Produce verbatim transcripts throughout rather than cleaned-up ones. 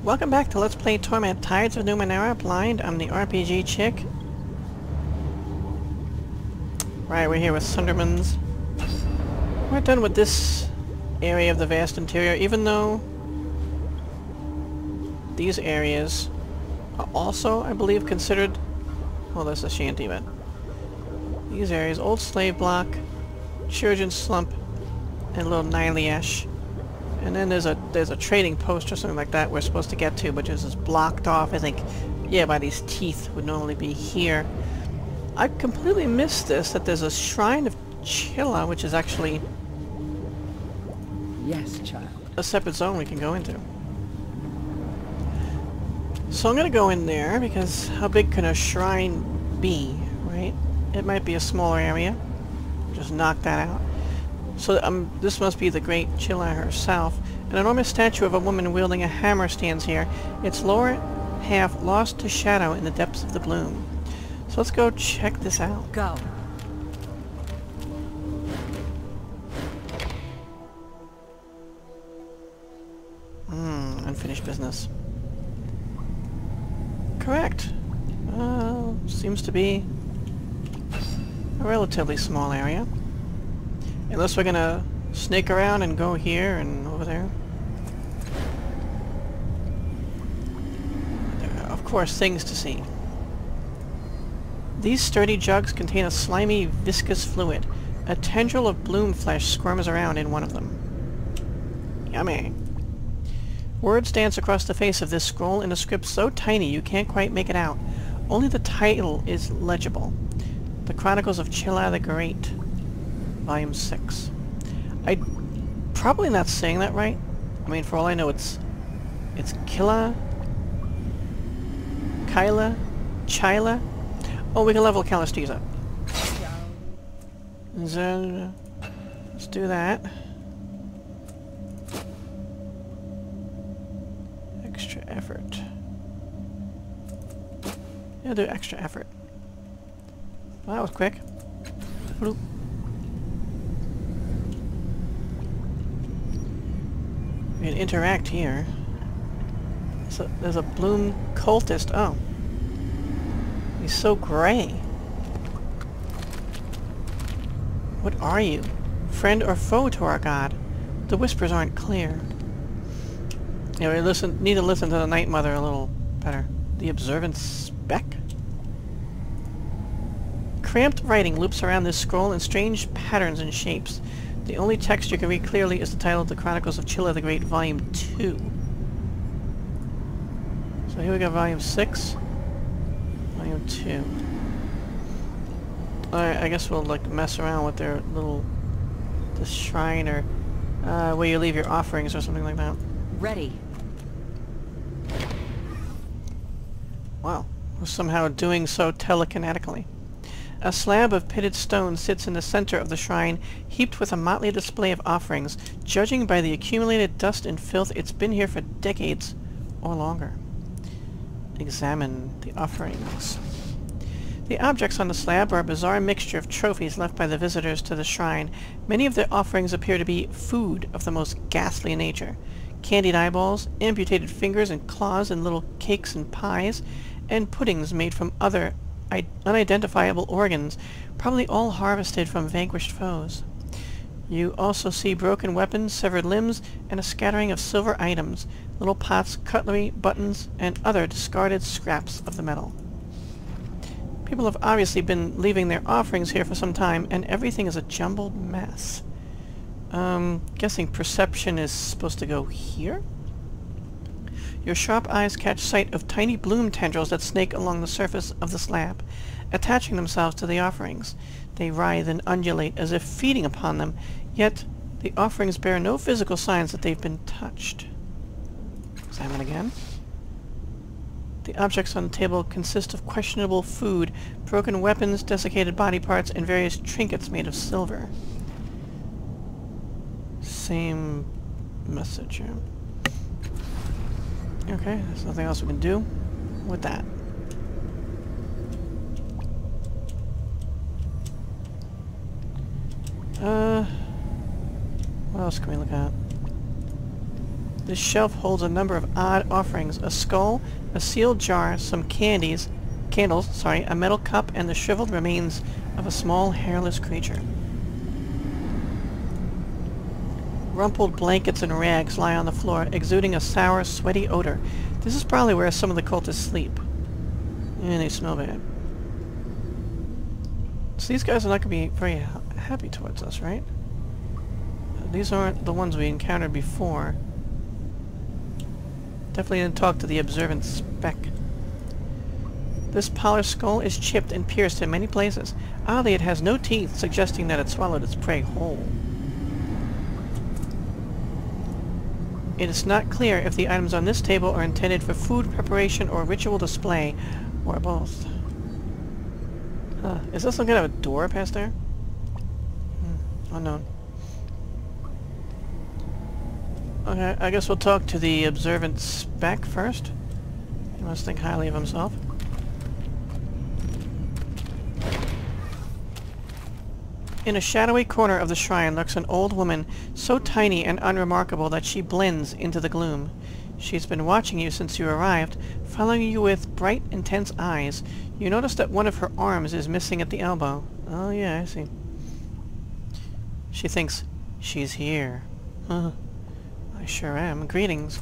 Welcome back to Let's Play Torment Tides of Numenera. Blind, I'm the R P G chick. Right, we're here with Sundermans. We're done with this area of the vast interior, even though these areas are also, I believe, considered... Well, that's a shanty, but... These areas, Old Slave Block, Chirurgeon Slump, and Little Niliesh. And then there's a there's a trading post or something like that we're supposed to get to, but it's just blocked off, I think, yeah, by these teeth would normally be here. I completely missed this, that there's a Shrine of Chila, which is actually... Yes, child. A separate zone we can go into. So I'm gonna go in there, because how big can a shrine be, right? It might be a smaller area. Just knock that out. So um, this must be the great Chila herself. An enormous statue of a woman wielding a hammer stands here, its lower half lost to shadow in the depths of the gloom. So let's go check this out. Go. Hmm, unfinished business. Correct. Uh, seems to be a relatively small area. Unless we're gonna snake around and go here and over there. There are, of course, things to see. These sturdy jugs contain a slimy, viscous fluid. A tendril of bloom flesh squirms around in one of them. Yummy. Words dance across the face of this scroll in a script so tiny you can't quite make it out. Only the title is legible. The Chronicles of Chila the Great. Volume six. I'm probably not saying that right. I mean, for all I know, it's... It's Chila... Kyla? Chila? Oh, we can level Calistese up. So, let's do that. Extra effort. Yeah, do extra effort. Well, that was quick. Bloop. We can interact here. So there's a bloom cultist. Oh. He's so gray. What are you? Friend or foe to our god? The whispers aren't clear. Yeah, we listen, need to listen to the Night Mother a little better. The Observant Speck? Cramped writing loops around this scroll in strange patterns and shapes. The only text you can read clearly is the title of the Chronicles of Chila the Great, Volume two. So here we got Volume six. Volume two. Alright, I guess we'll, like, mess around with their little... this shrine, or... Uh, where you leave your offerings, or something like that. Ready. Wow. We're somehow doing so telekinetically. A slab of pitted stone sits in the center of the shrine, heaped with a motley display of offerings. Judging by the accumulated dust and filth, it's been here for decades or longer. Examine the offerings. The objects on the slab are a bizarre mixture of trophies left by the visitors to the shrine. Many of the offerings appear to be food of the most ghastly nature. Candied eyeballs, amputated fingers and claws in little cakes and pies, and puddings made from other unidentifiable organs, probably all harvested from vanquished foes. You also see broken weapons, severed limbs, and a scattering of silver items, little pots, cutlery, buttons, and other discarded scraps of the metal. People have obviously been leaving their offerings here for some time, and everything is a jumbled mess. Um, guessing perception is supposed to go here? Your sharp eyes catch sight of tiny bloom tendrils that snake along the surface of the slab, attaching themselves to the offerings. They writhe and undulate as if feeding upon them, yet the offerings bear no physical signs that they've been touched. Examine again. The objects on the table consist of questionable food, broken weapons, desiccated body parts, and various trinkets made of silver. Same message here. Okay, there's nothing else we can do with that. Uh, what else can we look at? This shelf holds a number of odd offerings. A skull, a sealed jar, some candies, candles, sorry, a metal cup, and the shriveled remains of a small, hairless creature. Rumpled blankets and rags lie on the floor, exuding a sour, sweaty odor. This is probably where some of the cultists sleep. And they smell bad. So these guys are not going to be very ha happy towards us, right? These aren't the ones we encountered before. Definitely didn't talk to the Observant Speck. This polished skull is chipped and pierced in many places. Oddly, it has no teeth, suggesting that it swallowed its prey whole. It is not clear if the items on this table are intended for food preparation or ritual display, or both. Huh. Is this some kind of a door past there? Hmm. Unknown. Okay, I guess we'll talk to the Observant Speck first. He must think highly of himself. In a shadowy corner of the shrine lurks an old woman, so tiny and unremarkable that she blends into the gloom. She's been watching you since you arrived, following you with bright, intense eyes. You notice that one of her arms is missing at the elbow. Oh yeah, I see. She thinks, she's here. Huh. I sure am. Greetings.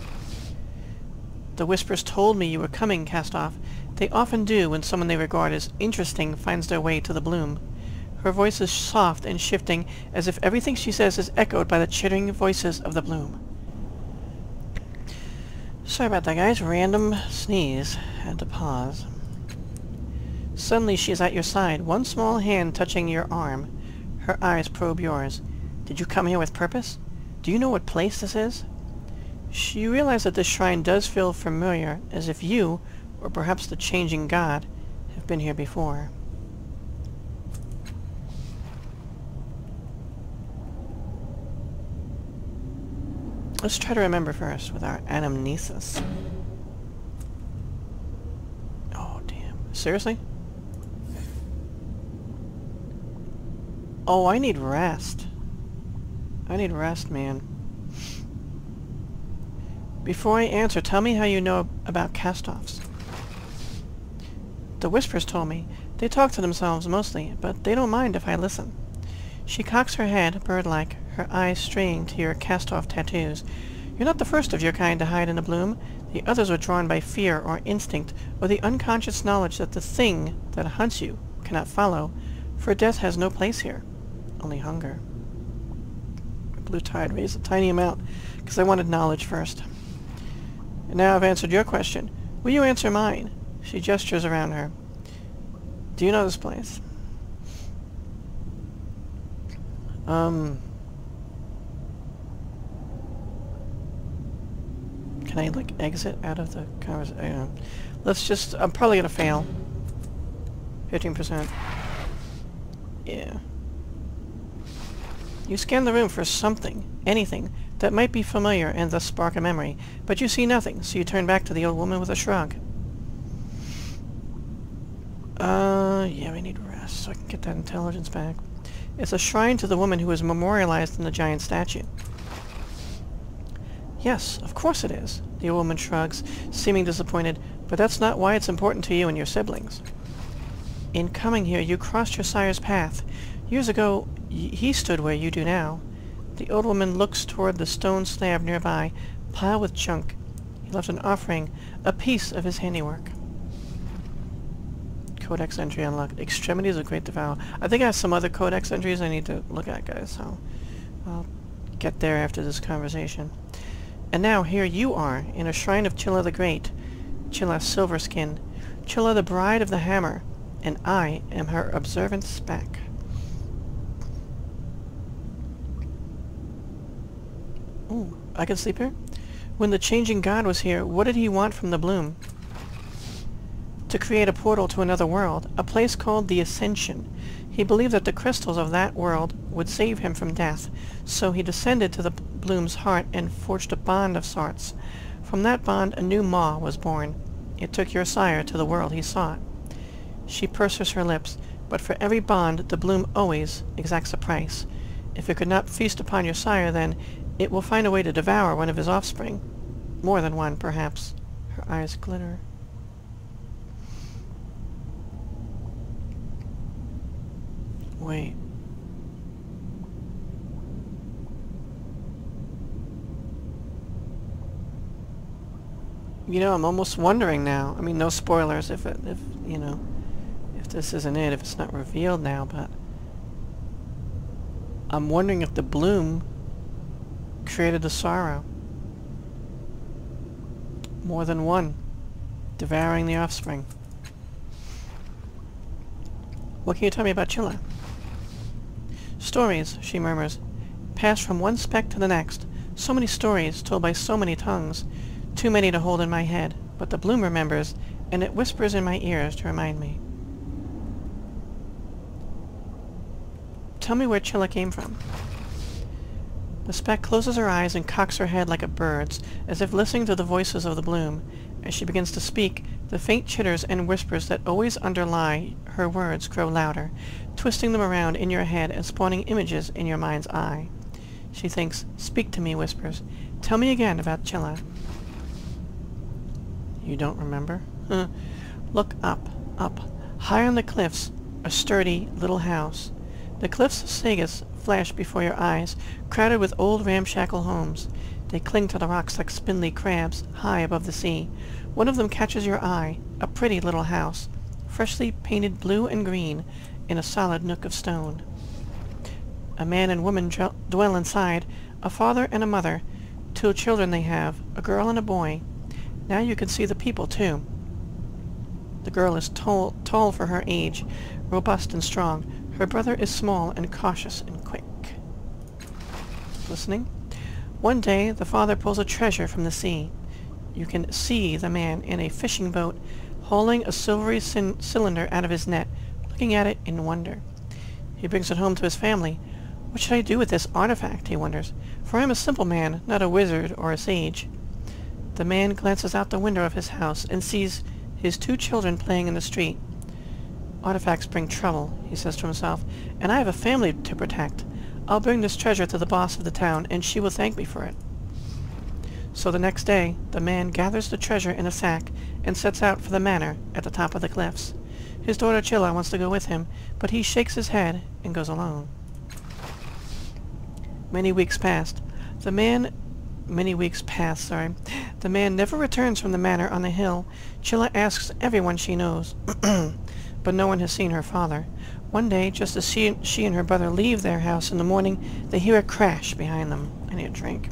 The whispers told me you were coming, Cast-Off. They often do when someone they regard as interesting finds their way to the bloom. Her voice is soft and shifting, as if everything she says is echoed by the chittering voices of the bloom. Sorry about that, guys. Random sneeze. Had to pause. Suddenly she is at your side, one small hand touching your arm. Her eyes probe yours. Did you come here with purpose? Do you know what place this is? You realize that this shrine does feel familiar, as if you, or perhaps the changing god, have been here before. Let's try to remember first with our anamnesis. Oh, damn. Seriously? Oh, I need rest. I need rest, man. Before I answer, tell me how you know about cast-offs. The whispers told me. They talk to themselves mostly, but they don't mind if I listen. She cocks her head, bird-like, her eyes straying to your cast-off tattoos. You're not the first of your kind to hide in the bloom. The others were drawn by fear or instinct, or the unconscious knowledge that the thing that hunts you cannot follow, for death has no place here. Only hunger. Blue Tide raised a tiny amount, because I wanted knowledge first. And now I've answered your question. Will you answer mine? She gestures around her. Do you know this place? Um... Can I, like, exit out of the conversation? Let's just... I'm probably gonna fail. fifteen percent. Yeah. You scan the room for something, anything, that might be familiar and thus spark a memory, but you see nothing, so you turn back to the old woman with a shrug. Uh, yeah, we need rest, so I can get that intelligence back. It's a shrine to the woman who is memorialized in the giant statue. Yes, of course it is, the old woman shrugs, seeming disappointed, but that's not why it's important to you and your siblings. In coming here, you crossed your sire's path. Years ago, y he stood where you do now. The old woman looks toward the stone slab nearby, piled with junk. He left an offering, a piece of his handiwork. Codex entry unlocked. Extremities of Great Devour. I think I have some other codex entries I need to look at, guys, so I'll get there after this conversation. And now, here you are, in a shrine of Chila the Great. Chila Silverskin. Chila the Bride of the Hammer. And I am her Observant Speck. Ooh, I can sleep here? When the changing god was here, what did he want from the bloom? To create a portal to another world, a place called the Ascension. He believed that the crystals of that world would save him from death, so he descended to the bloom's heart and forged a bond of sorts. From that bond, a new maw was born. It took your sire to the world he sought. She purses her lips, but for every bond, the bloom always exacts a price. If it could not feast upon your sire, then It will find a way to devour one of his offspring. More than one, perhaps. Her eyes glitter. Wait. You know, I'm almost wondering now. I mean, no spoilers if it, if, you know, if this isn't it, if it's not revealed now, but I'm wondering if the bloom created the sorrow. More than one. Devouring the offspring. What can you tell me about Chila? Stories, she murmurs, pass from one speck to the next. So many stories told by so many tongues. Too many to hold in my head, but the bloom remembers, and it whispers in my ears to remind me. Tell me where Chila came from. The speck closes her eyes and cocks her head like a bird's, as if listening to the voices of the bloom. As she begins to speak, the faint chitters and whispers that always underlie her words grow louder, twisting them around in your head and spawning images in your mind's eye. She thinks, speak to me, whispers. Tell me again about Chila. You don't remember? Huh. Look up, up. High on the cliffs, a sturdy little house. The cliffs of Sagas flash before your eyes, crowded with old ramshackle homes. They cling to the rocks like spindly crabs, high above the sea. One of them catches your eye, a pretty little house, freshly painted blue and green, in a solid nook of stone. A man and woman dwell inside, a father and a mother. Two children they have, a girl and a boy. Now you can see the people, too. The girl is tall, tall for her age, robust and strong. Her brother is small and cautious and quick. Listening? One day, the father pulls a treasure from the sea. You can see the man in a fishing boat, hauling a silvery cylinder out of his net, looking at it in wonder. He brings it home to his family. What should I do with this artifact, he wonders, for I am a simple man, not a wizard or a sage. The man glances out the window of his house and sees his two children playing in the street. Artifacts bring trouble, he says to himself, and I have a family to protect. I'll bring this treasure to the boss of the town, and she will thank me for it. So the next day, the man gathers the treasure in a sack and sets out for the manor at the top of the cliffs. His daughter Chila wants to go with him, but he shakes his head and goes alone. Many weeks passed. The man... Many weeks pass, sorry. The man never returns from the manor on the hill. Chila asks everyone she knows, but no one has seen her father. One day, just as she, she and her brother leave their house in the morning, they hear a crash behind them. I need a drink.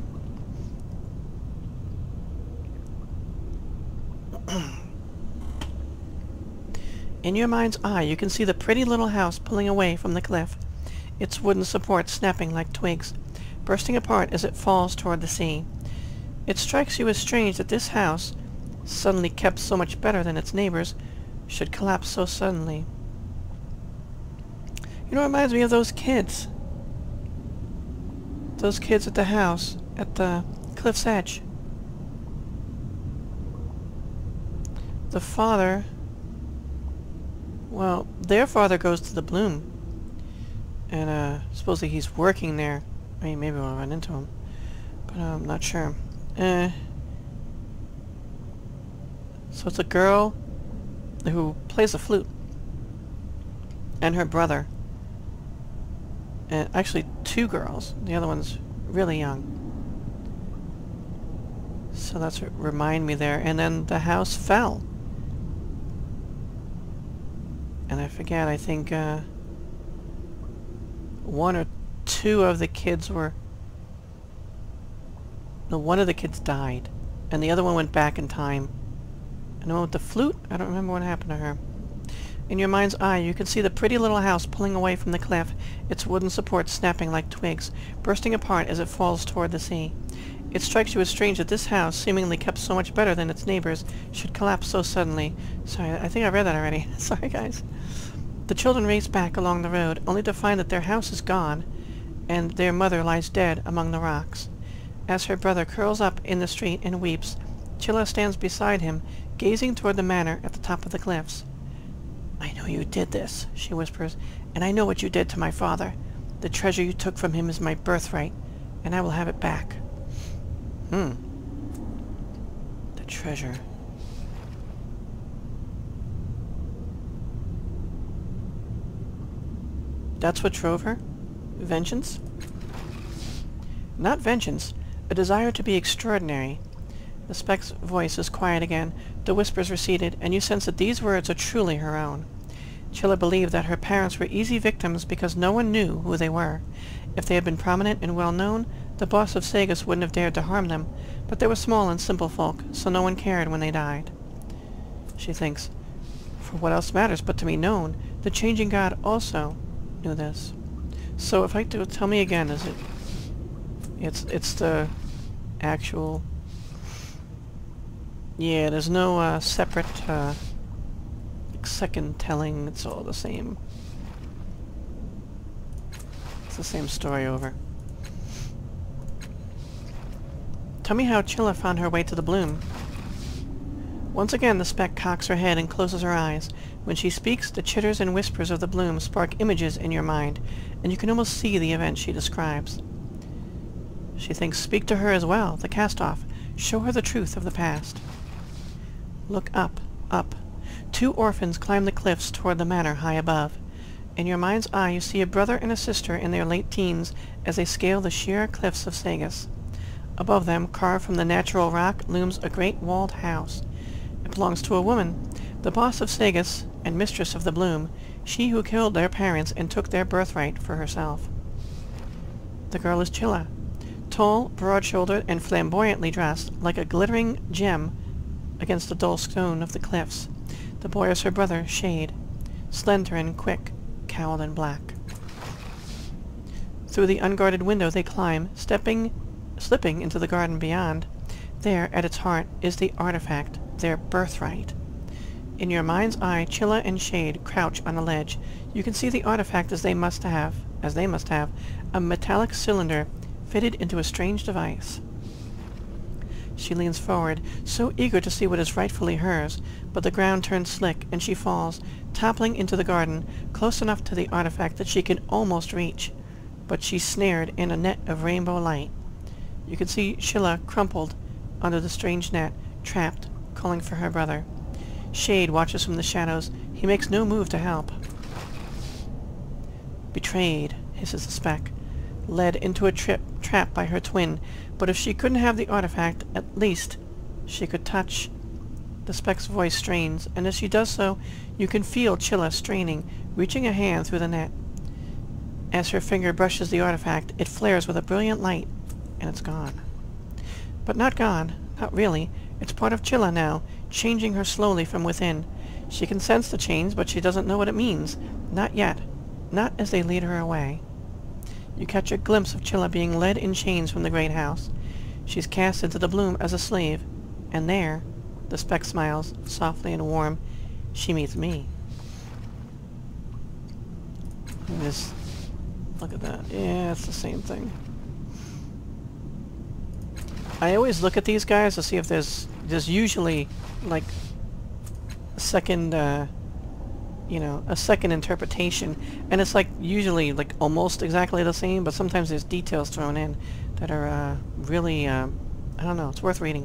In your mind's eye, you can see the pretty little house pulling away from the cliff, its wooden supports snapping like twigs, bursting apart as it falls toward the sea. It strikes you as strange that this house, suddenly kept so much better than its neighbors, should collapse so suddenly. You know, it reminds me of those kids. Those kids at the house, at the cliff's edge. The father... Well, their father goes to the bloom. And, uh, supposedly he's working there. I mean, maybe we'll run into him. But uh, I'm not sure. Uh, so it's a girl who plays the flute. And her brother. And actually two girls. The other one's really young. So that's what remind me there. And then the house fell. And I forget, I think uh, one or two of the kids were... No, one of the kids died. And the other one went back in time. And the one with the flute, I don't remember what happened to her. In your mind's eye, you can see the pretty little house pulling away from the cliff, its wooden supports snapping like twigs, bursting apart as it falls toward the sea. It strikes you as strange that this house, seemingly kept so much better than its neighbors, should collapse so suddenly. Sorry, I think I read that already. Sorry, guys. The children race back along the road, only to find that their house is gone, and their mother lies dead among the rocks. As her brother curls up in the street and weeps, Chila stands beside him, gazing toward the manor at the top of the cliffs. "I know you did this," she whispers, "and I know what you did to my father. The treasure you took from him is my birthright. and I will have it back. Hmm. The treasure. That's what drove her? Vengeance? Not vengeance. A desire to be extraordinary. The Speck's voice is quiet again. The whispers receded, and you sense that these words are truly her own. Chila believed that her parents were easy victims because no one knew who they were. If they had been prominent and well-known, the boss of Sagus wouldn't have dared to harm them, but they were small and simple folk, so no one cared when they died. She thinks, for what else matters but to be known? The changing god also knew this. So if I do, tell me again, is it... It's, it's the actual... Yeah, there's no uh, separate uh, second telling, it's all the same. It's the same story over. Tell me how Chila found her way to the bloom. Once again the Speck cocks her head and closes her eyes. When she speaks, the chitters and whispers of the bloom spark images in your mind, and you can almost see the event she describes. She thinks, speak to her as well, the cast-off. Show her the truth of the past. Look up, up. Two orphans climb the cliffs toward the manor high above. In your mind's eye you see a brother and a sister in their late teens as they scale the sheer cliffs of Sagus. Above them, carved from the natural rock, looms a great walled house. It belongs to a woman, the boss of Sagus and mistress of the bloom, she who killed their parents and took their birthright for herself. The girl is Chila, tall, broad-shouldered, and flamboyantly dressed, like a glittering gem against the dull stone of the cliffs. The boy is her brother, Shade, slender and quick, cowled in black. Through the unguarded window they climb, stepping, slipping into the garden beyond. There, at its heart, is the artifact, their birthright. In your mind's eye, Chila and Shade crouch on a ledge. You can see the artifact as they must have, as they must have, a metallic cylinder fitted into a strange device. She leans forward, so eager to see what is rightfully hers, but the ground turns slick, and she falls, toppling into the garden, close enough to the artifact that she can almost reach. But she's snared in a net of rainbow light. You can see Chila crumpled under the strange net, trapped, calling for her brother. Shade watches from the shadows. He makes no move to help. Betrayed, hisses the Speck. Led into a trip, trap by her twin, but if she couldn't have the artifact, at least she could touch. The Speck's voice strains, and as she does so, you can feel Chila straining, reaching a hand through the net. As her finger brushes the artifact, it flares with a brilliant light, and it's gone. But not gone, not really. It's part of Chila now, changing her slowly from within. She can sense the change, but she doesn't know what it means. Not yet. Not as they lead her away. You catch a glimpse of Chila being led in chains from the great house. She's cast into the bloom as a slave, and there, the Speck smiles, softly and warm, she meets me. And just look at that. Yeah, it's the same thing. I always look at these guys to see if there's there's usually like a second uh you know, a second interpretation, and it's like usually like almost exactly the same, but sometimes there's details thrown in that are uh, really, uh, I don't know, it's worth reading.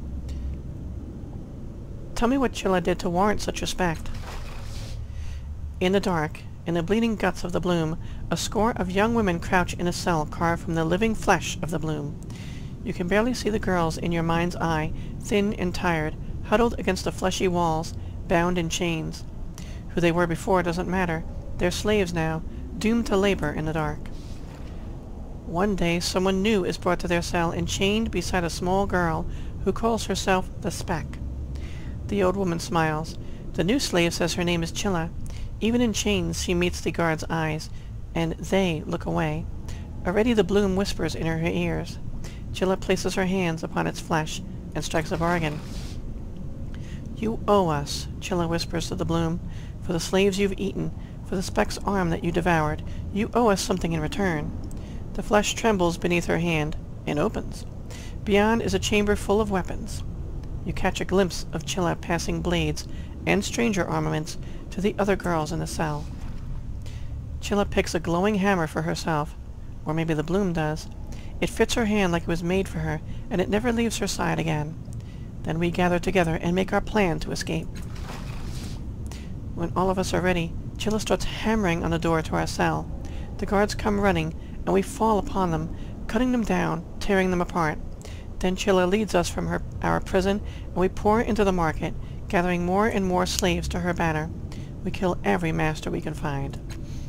Tell me what Chila did to warrant such respect. In the dark, in the bleeding guts of the bloom, a score of young women crouch in a cell carved from the living flesh of the bloom. You can barely see the girls in your mind's eye, thin and tired, huddled against the fleshy walls, bound in chains. Who they were before doesn't matter. They're slaves now, doomed to labor in the dark. One day someone new is brought to their cell and chained beside a small girl who calls herself the Speck. The old woman smiles. The new slave says her name is Chila. Even in chains she meets the guard's eyes, and they look away. Already the bloom whispers in her ears. Chila places her hands upon its flesh and strikes a bargain. You owe us, Chila whispers to the bloom, for the slaves you've eaten, for the Speck's arm that you devoured. You owe us something in return. The flesh trembles beneath her hand, and opens. Beyond is a chamber full of weapons. You catch a glimpse of Chila passing blades and stranger armaments to the other girls in the cell. Chila picks a glowing hammer for herself, or maybe the bloom does. It fits her hand like it was made for her, and it never leaves her side again. Then we gather together and make our plan to escape. When all of us are ready, Chila starts hammering on the door to our cell. The guards come running, and we fall upon them, cutting them down, tearing them apart. Then Chila leads us from her, our prison, and we pour into the market, gathering more and more slaves to her banner. We kill every master we can find.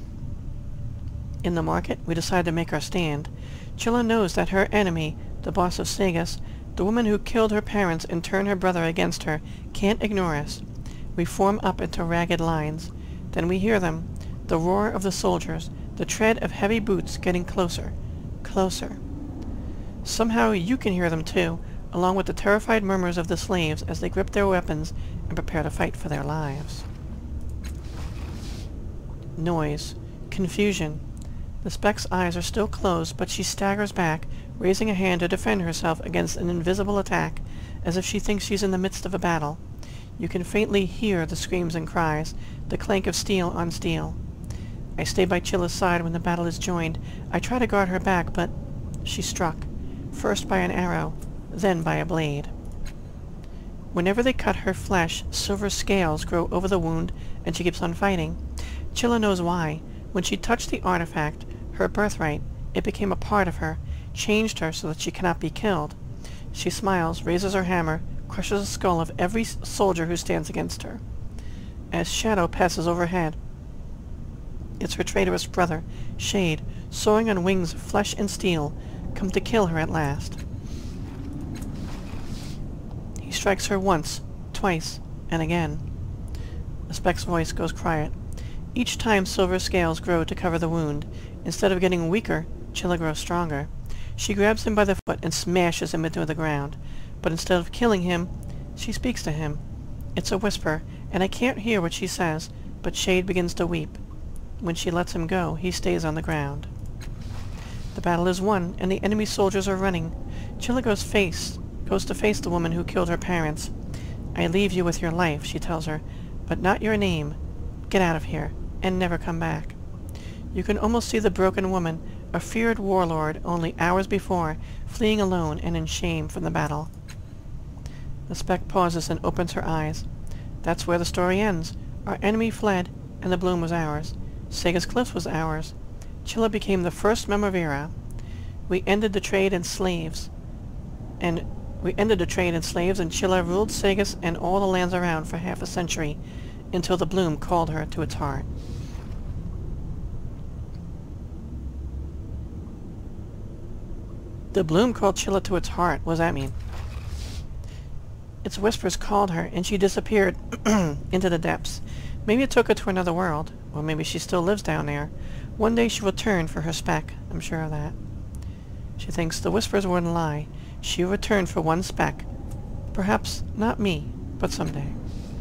In the market, we decide to make our stand. Chila knows that her enemy, the boss of Segas, the woman who killed her parents and turned her brother against her, can't ignore us. We form up into ragged lines. Then we hear them, the roar of the soldiers, the tread of heavy boots getting closer, closer. Somehow you can hear them too, along with the terrified murmurs of the slaves as they grip their weapons and prepare to fight for their lives. Noise. Confusion. The Speck's eyes are still closed, but she staggers back, raising a hand to defend herself against an invisible attack, as if she thinks she's in the midst of a battle. You can faintly hear the screams and cries, the clank of steel on steel. I stay by Chila's side when the battle is joined. I try to guard her back, but she's struck, first by an arrow, then by a blade. Whenever they cut her flesh, silver scales grow over the wound, and she keeps on fighting. Chila knows why. When she touched the artifact, her birthright, it became a part of her, changed her so that she cannot be killed. She smiles, raises her hammer, crushes the skull of every soldier who stands against her. As shadow passes overhead, it's her traitorous brother, Shade, soaring on wings of flesh and steel, come to kill her at last. He strikes her once, twice, and again. The Speck's voice goes quiet. Each time silver scales grow to cover the wound. Instead of getting weaker, Chila grows stronger. She grabs him by the foot and smashes him into the ground. But instead of killing him, she speaks to him. It's a whisper, and I can't hear what she says, but Shade begins to weep. When she lets him go, he stays on the ground. The battle is won, and the enemy soldiers are running. Chila goes face, goes to face the woman who killed her parents. I leave you with your life, she tells her, but not your name. Get out of here, and never come back. You can almost see the broken woman, a feared warlord only hours before, fleeing alone and in shame from the battle. The Speck pauses and opens her eyes. That's where the story ends. Our enemy fled, and the bloom was ours. Sega's Cliffs was ours. Chila became the first Memorvera. We ended the trade in slaves, and we ended the trade in slaves, and Chila ruled Segas and all the lands around for half a century, until the bloom called her to its heart. The bloom called Chila to its heart. What does that mean? Its whispers called her, and she disappeared into the depths. Maybe it took her to another world, or maybe she still lives down there. One day she will return for her speck, I'm sure of that. She thinks the whispers wouldn't lie. She will return for one speck. Perhaps not me, but someday.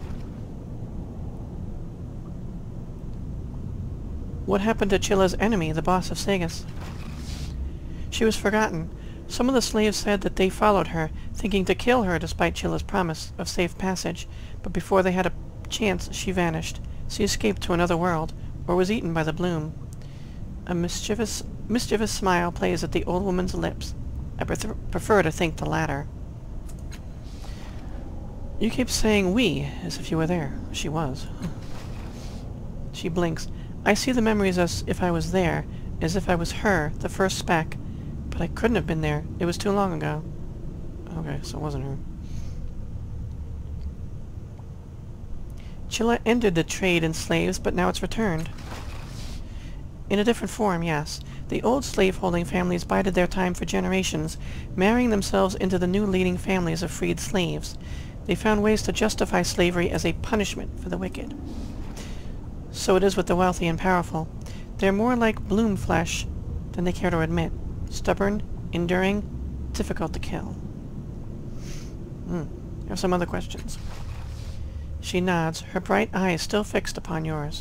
What happened to Chila's enemy, the boss of Segas? She was forgotten. Some of the slaves said that they followed her, thinking to kill her despite Chila's promise of safe passage, but before they had a chance, she vanished. She escaped to another world, or was eaten by the bloom. A mischievous, mischievous smile plays at the old woman's lips. I prefer, prefer to think the latter. You keep saying we, as if you were there. She was. She blinks. I see the memories as if I was there, as if I was her, the first speck. But I couldn't have been there. It was too long ago. Okay, so it wasn't her. Chila ended the trade in slaves, but now it's returned. In a different form, yes. The old slave-holding families bided their time for generations, marrying themselves into the new leading families of freed slaves. They found ways to justify slavery as a punishment for the wicked. So it is with the wealthy and powerful. They're more like bloom flesh than they care to admit. Stubborn, enduring, difficult to kill. Hmm. I have some other questions. She nods, her bright eyes still fixed upon yours.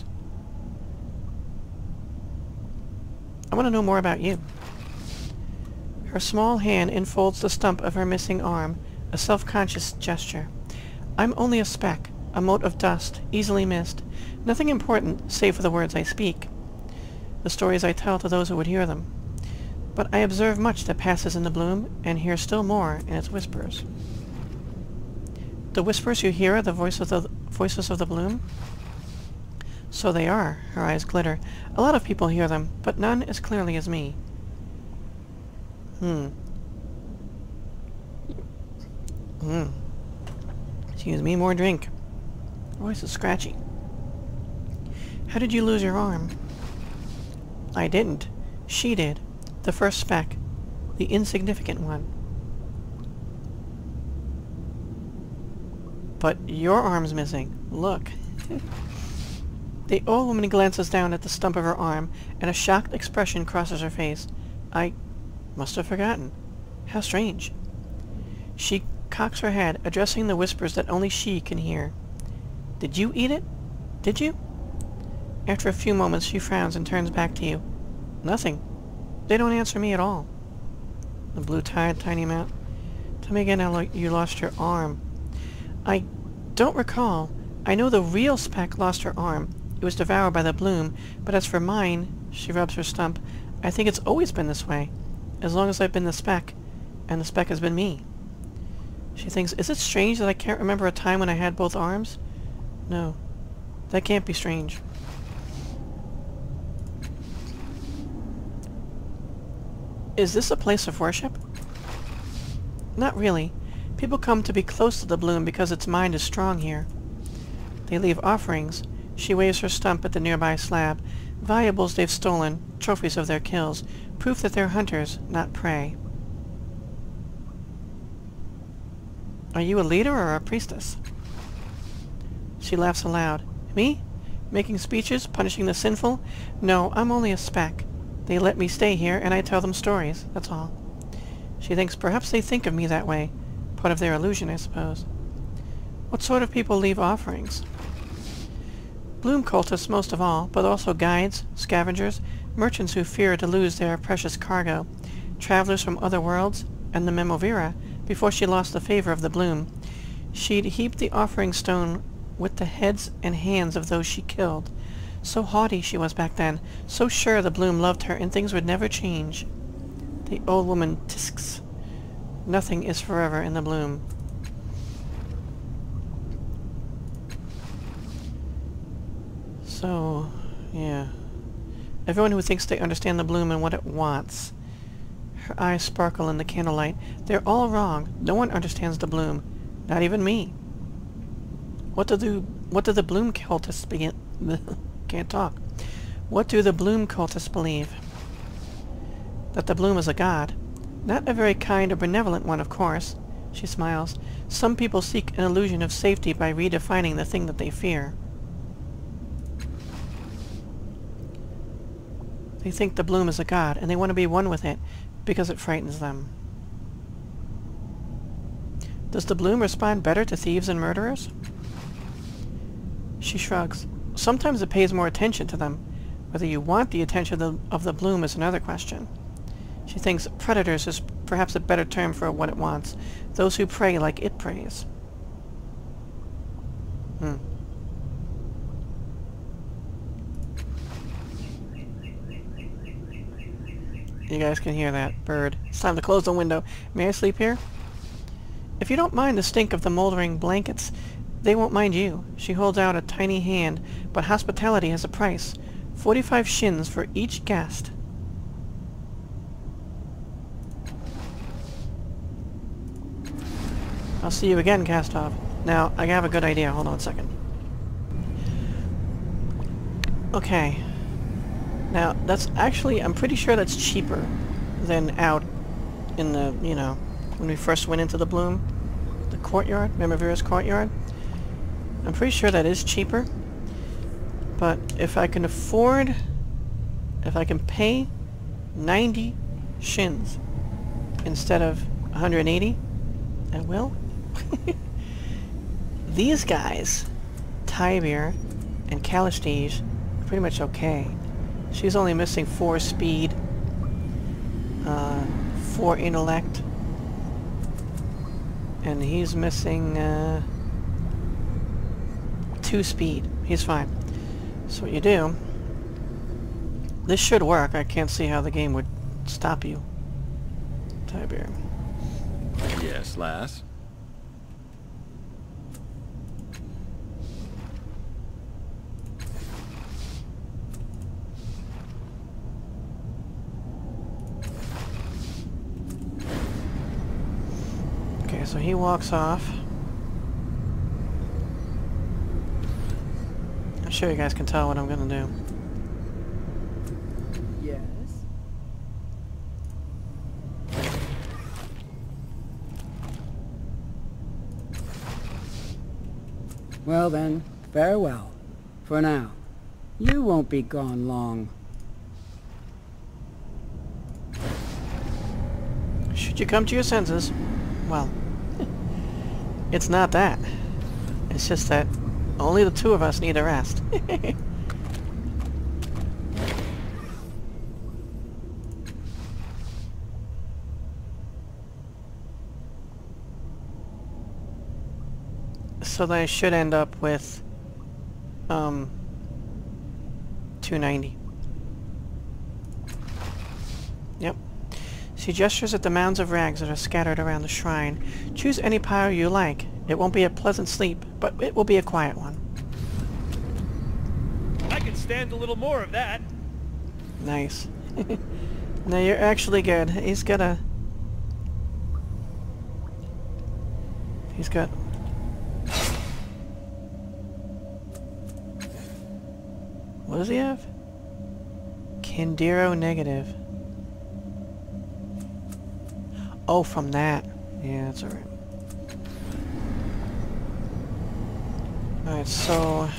I want to know more about you. Her small hand enfolds the stump of her missing arm, a self-conscious gesture. I'm only a speck, a mote of dust, easily missed. Nothing important, save for the words I speak. The stories I tell to those who would hear them. But I observe much that passes in the bloom, and hear still more in its whispers. The whispers you hear are the voices of the, voices of the bloom? So they are. Her eyes glitter. A lot of people hear them, but none as clearly as me. Hmm. Hmm. Excuse me, more drink. Her voice is scratchy. How did you lose your arm? I didn't. She did. The first speck. The insignificant one. But your arm's missing. Look. The old woman glances down at the stump of her arm, and a shocked expression crosses her face. I must have forgotten. How strange. She cocks her head, addressing the whispers that only she can hear. Did you eat it? Did you? After a few moments, she frowns and turns back to you. Nothing. They don't answer me at all. The blue-tied tiny mouth. Tell me again how you lost your arm. I don't recall. I know the real Speck lost her arm. It was devoured by the bloom, but as for mine, she rubs her stump, I think it's always been this way. As long as I've been the Speck, and the Speck has been me. She thinks, is it strange that I can't remember a time when I had both arms? No, that can't be strange. Is this a place of worship? Not really. People come to be close to the bloom because its mind is strong here. They leave offerings. She waves her stump at the nearby slab. Valuables they've stolen, trophies of their kills, proof that they're hunters, not prey. Are you a leader or a priestess? She laughs aloud. Me? Making speeches, punishing the sinful? No, I'm only a speck. They let me stay here, and I tell them stories, that's all. She thinks perhaps they think of me that way. Part of their illusion, I suppose. What sort of people leave offerings? Bloom cultists most of all, but also guides, scavengers, merchants who fear to lose their precious cargo, travelers from other worlds, and the Memovira, before she lost the favor of the bloom. She'd heaped the offering stone with the heads and hands of those she killed. So haughty she was back then, so sure the bloom loved her and things would never change. The old woman tisks. Nothing is forever in the bloom. So, yeah. Everyone who thinks they understand the bloom and what it wants. Her eyes sparkle in the candlelight. They're all wrong. No one understands the bloom. Not even me. What do the, what do the bloom cultists begin... Can't talk. What do the bloom cultists believe? That the bloom is a god. Not a very kind or benevolent one, of course. She smiles. Some people seek an illusion of safety by redefining the thing that they fear. They think the bloom is a god, and they want to be one with it, because it frightens them. Does the bloom respond better to thieves and murderers? She shrugs. Sometimes it pays more attention to them. Whether you want the attention of the, of the bloom is another question. She thinks predators is perhaps a better term for what it wants. Those who prey like it preys. Hmm. You guys can hear that bird. It's time to close the window. May I sleep here? If you don't mind the stink of the moldering blankets, they won't mind you. She holds out a tiny hand, but hospitality has a price. Forty-five shins for each guest. I'll see you again, Kastov. Now, I have a good idea. Hold on a second. Okay. Now, that's actually, I'm pretty sure that's cheaper than out in the, you know, when we first went into the bloom. The courtyard, Memovira's courtyard. I'm pretty sure that is cheaper. But if I can afford, if I can pay ninety shins instead of one hundred eighty, I will. These guys, Tybir and Calistige, are pretty much okay. She's only missing four speed, uh, four intellect, and he's missing uh, two speed. He's fine. So what you do, this should work. I can't see how the game would stop you. Tiber. Yes, lass. Okay, so he walks off. I'm sure you guys can tell what I'm gonna do. Yes. Well then, farewell. For now. You won't be gone long. Should you come to your senses, well, it's not that. It's just that only the two of us need a rest. So then I should end up with um two ninety. Yep. She gestures at the mounds of rags that are scattered around the shrine. Choose any pile you like. It won't be a pleasant sleep, but it will be a quiet one. I can stand a little more of that. Nice. No, you're actually good. He's got a... He's got... What does he have? Candiro negative. Oh, from that. Yeah, that's alright. Alright, so...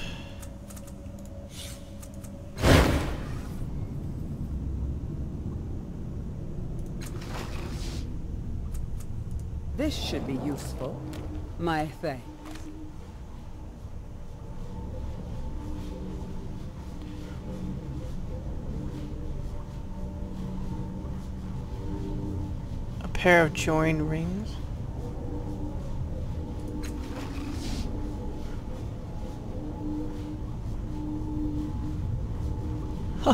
This should be useful. My thanks. A pair of join rings. Huh.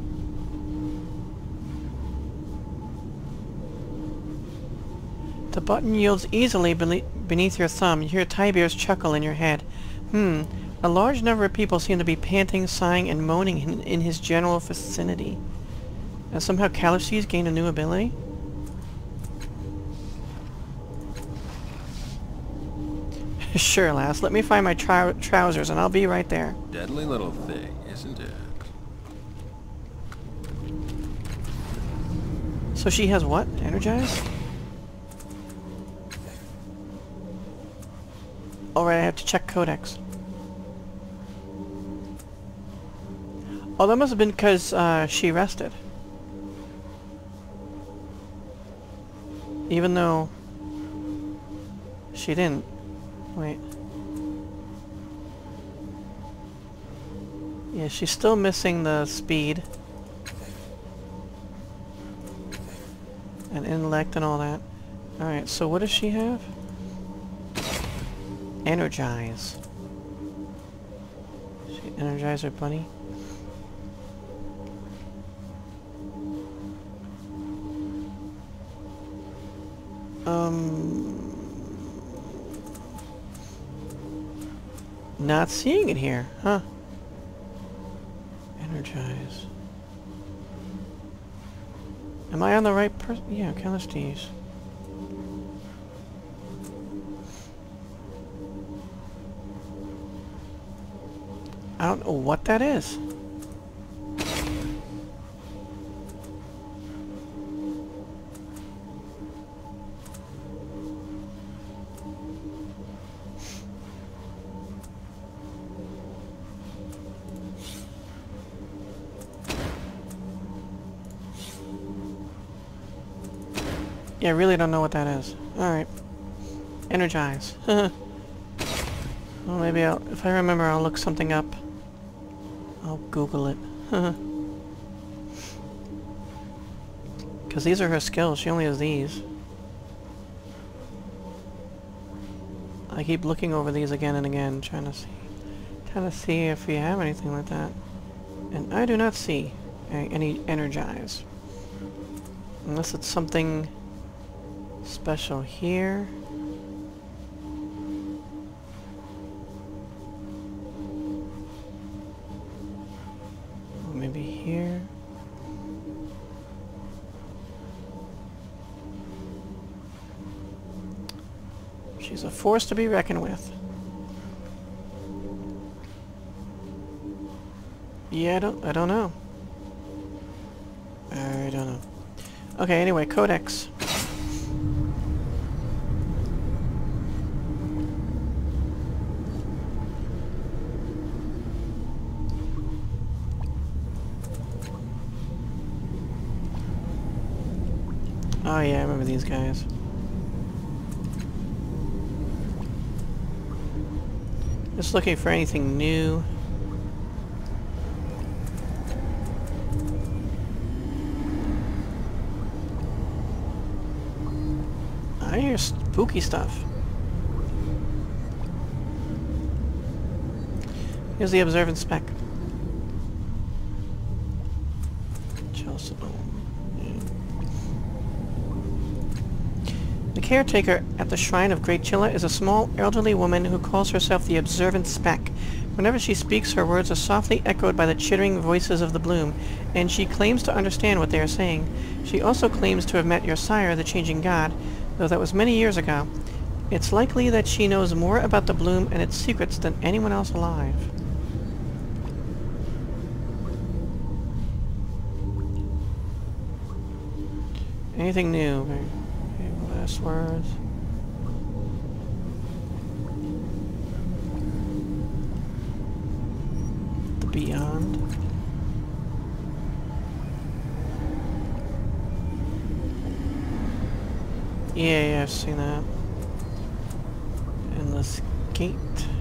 The button yields easily beneath your thumb. You hear Tiber's chuckle in your head. Hmm. A large number of people seem to be panting, sighing, and moaning in, in his general vicinity. And somehow Calipsy's gained a new ability? Sure, lass. Let me find my trou trousers and I'll be right there. Deadly little thing, isn't it? So she has what? Energize? Alright, I have to check Codex. Oh, that must have been because uh, she rested. Even though she didn't. Wait. Yeah, she's still missing the speed. And intellect and all that. Alright, so what does she have? Energize. She energize her bunny? Um... Not seeing it here, huh? Energize. Am I on the right person? Yeah, Callistes. I don't know what that is. Yeah, I really don't know what that is. Alright. Energize. Well, maybe I'll, if I remember, I'll look something up. I'll Google it. Because these are her skills. She only has these. I keep looking over these again and again, trying to see, trying to see if we have anything like that. And I do not see any energize. Unless it's something Special here. Maybe here. She's a force to be reckoned with. Yeah, I don't, I don't know. I don't know. Okay, anyway, Codex. Oh yeah, I remember these guys. Just looking for anything new. I hear spooky stuff. Here's the Observant Speck. Chila. The caretaker at the shrine of Great Chila is a small, elderly woman who calls herself the Observant Speck. Whenever she speaks, her words are softly echoed by the chittering voices of the bloom, and she claims to understand what they are saying. She also claims to have met your sire, the Changing God, though that was many years ago. It's likely that she knows more about the bloom and its secrets than anyone else alive. Anything new? Okay, last words. The Beyond. Yeah, yeah, I've seen that. Endless Gate.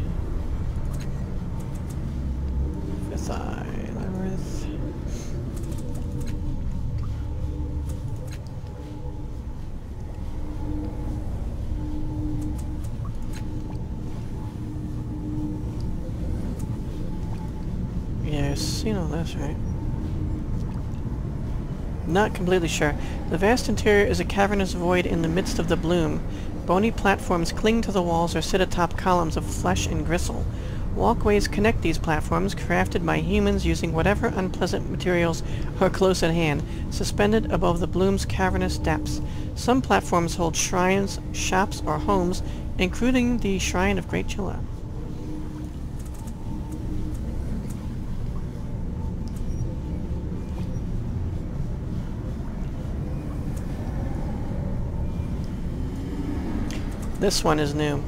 Fifth Eye, Labyrinth. Yeah, I've seen all this, right? Not completely sure. The vast interior is a cavernous void in the midst of the bloom. Bony platforms cling to the walls or sit atop columns of flesh and gristle. Walkways connect these platforms, crafted by humans using whatever unpleasant materials are close at hand, suspended above the bloom's cavernous depths. Some platforms hold shrines, shops, or homes, including the Shrine of Great Chila. This one is new.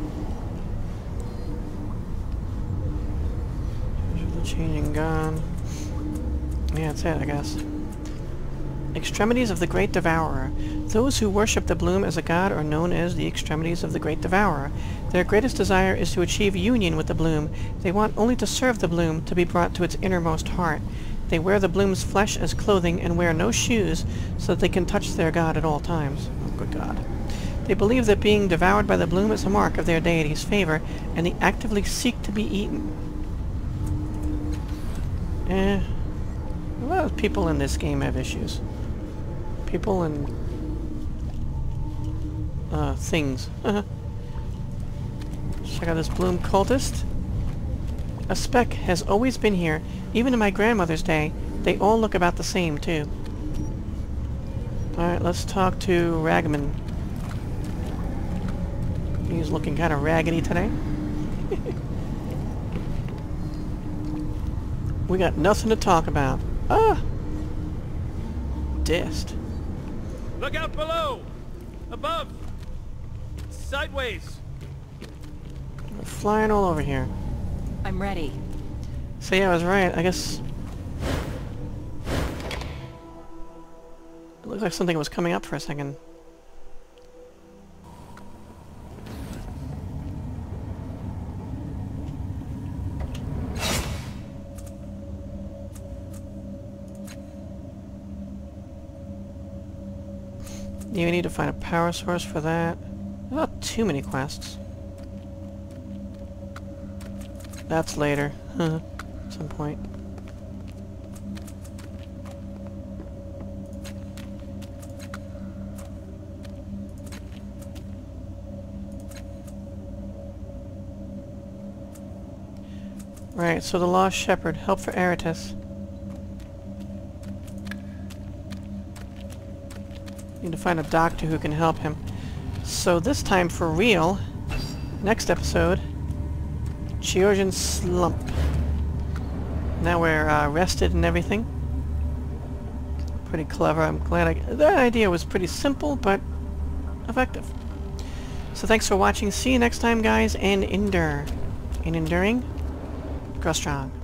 The Changing God. Yeah, that's it, I guess. Extremities of the Great Devourer. Those who worship the bloom as a god are known as the Extremities of the Great Devourer. Their greatest desire is to achieve union with the bloom. They want only to serve the bloom, to be brought to its innermost heart. They wear the bloom's flesh as clothing and wear no shoes so that they can touch their god at all times. Oh, good God. They believe that being devoured by the bloom is a mark of their deity's favor, and they actively seek to be eaten. Eh. A lot of people in this game have issues. People and... Uh, things. Check out this bloom cultist. A speck has always been here. Even in my grandmother's day, they all look about the same, too. Alright, let's talk to Ragman. He's looking kind of raggedy today. We got nothing to talk about. Ah! Dist. Look out below! Above! Sideways! We're flying all over here. I'm ready. So yeah, I was right. I guess... It looks like something was coming up for a second. You need to find a power source for that. There's not too many quests. That's later. At some point. Right, so the Lost Shepherd. Help for Aratus. Need to find a doctor who can help him. So this time for real, next episode, Georgian Slump. Now we're uh, rested and everything. Pretty clever. I'm glad I... That idea was pretty simple, but effective. So thanks for watching. See you next time, guys, and endure. In enduring, grow strong.